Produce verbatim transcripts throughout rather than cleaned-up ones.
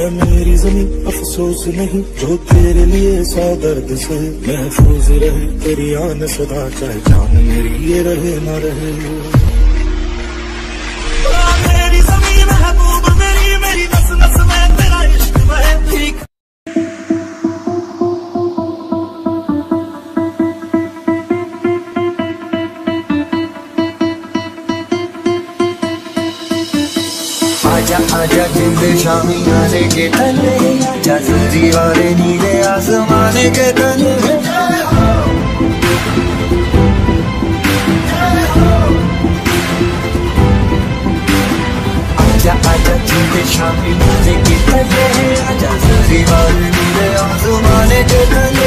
है मेरी जमीन अफसोस नहीं, जो तेरे लिए सौ दर्द से महफूज रहे। तेरी आन सदा चाहे जान मेरी ये रहे ना रहे। मेरी जमीन महबूब मेरी, मेरी नस नस में तेरा इश्क बहे। ठीक आजा आजा जिंद शामी आने के तले, आजा जरी वाले नीले आसमाने के तले। आजा आजा जिंद शामी आने के तले, आजा जरी वाले नीले आसमाने के तले।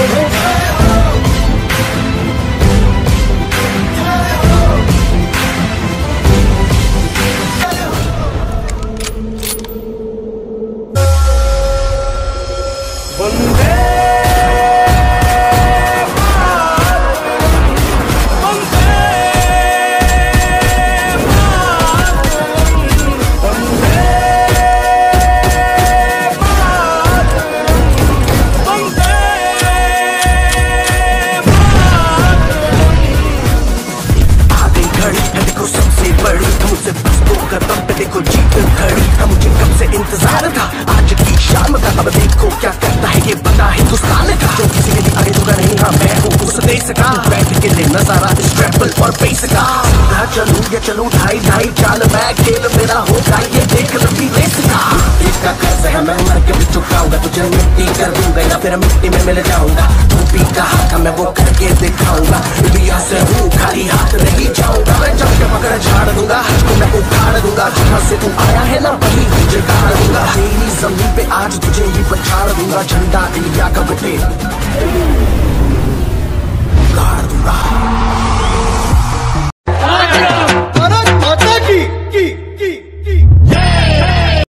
देखो जीत खड़ी था, मुझे कब से इंतजार था आज की शाम का। अब देखो क्या करता है ये बता हिंदुस्तान का, जो किसी के लिए आगे झुका नहीं। हाँ मैं हूँ उस देश का, बैठ के ले नजारा इस ट्रैवल और पेस का। सीधा चलूं या चलूं ढाई ढाई चाल, मैं खेल मेरा होगा ये देख लंबी रेस का। इसका कर्ज है मैं मर के भी चुकाऊंगा, तुझे मिट्टी कर दूंगा या फिर मिट्टी में मिल जाऊंगा। तू भी कहा था मैं वो करके दिखाऊंगा, इंडिया से हूँ खाली हाथ नहीं जाऊंगा। मैं जब के मगर झाड़ दूंगा, मैं उखाड़ दूंगा। जहाँ से तू आया है ना वही तुझे गाड़ दूंगा। तेरी जमीन पे आज तुझे ही पछाड़ दूंगा, झंडा इंडिया का बेटे गाड़ दूंगा।